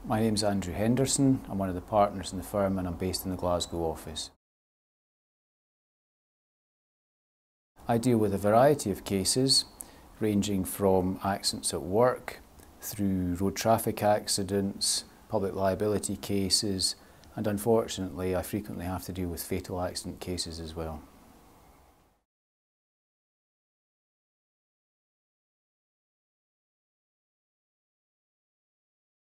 My name is Andrew Henderson. I'm one of the partners in the firm and I'm based in the Glasgow office. I deal with a variety of cases ranging from accidents at work through road traffic accidents, public liability cases, and unfortunately I frequently have to deal with fatal accident cases as well.